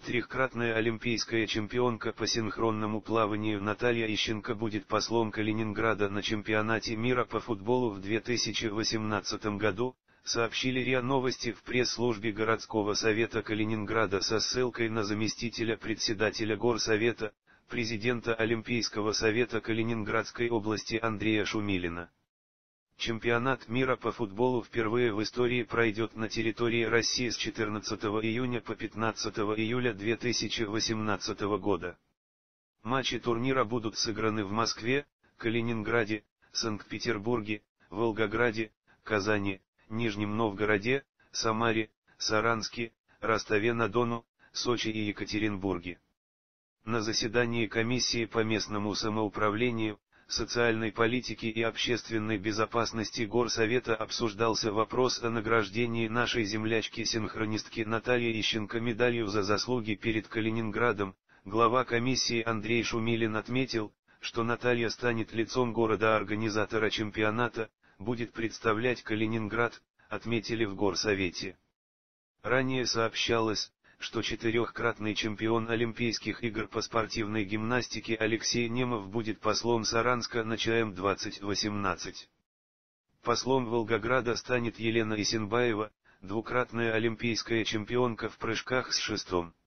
Трехкратная олимпийская чемпионка по синхронному плаванию Наталья Ищенко будет послом Калининграда на чемпионате мира по футболу в 2018 году, сообщили РИА Новости в пресс-службе городского совета Калининграда со ссылкой на заместителя председателя горсовета, президента Олимпийского совета Калининградской области Андрея Шумилина. Чемпионат мира по футболу впервые в истории пройдет на территории России с 14 июня по 15 июля 2018 года. Матчи турнира будут сыграны в Москве, Калининграде, Санкт-Петербурге, Волгограде, Казани, Нижнем Новгороде, Самаре, Саранске, Ростове-на-Дону, Сочи и Екатеринбурге. На заседании комиссии по местному самоуправлению, социальной политики и общественной безопасности горсовета обсуждался вопрос о награждении нашей землячки-синхронистки Натальи Ищенко медалью за заслуги перед Калининградом. Глава комиссии Андрей Шумилин отметил, что Наталья станет лицом города-организатора чемпионата, будет представлять Калининград, отметили в горсовете. Ранее сообщалось, что четырехкратный чемпион Олимпийских игр по спортивной гимнастике Алексей Немов будет послом Саранска на ЧМ-2018. Послом Волгограда станет Елена Исенбаева, двукратная олимпийская чемпионка в прыжках с шестом.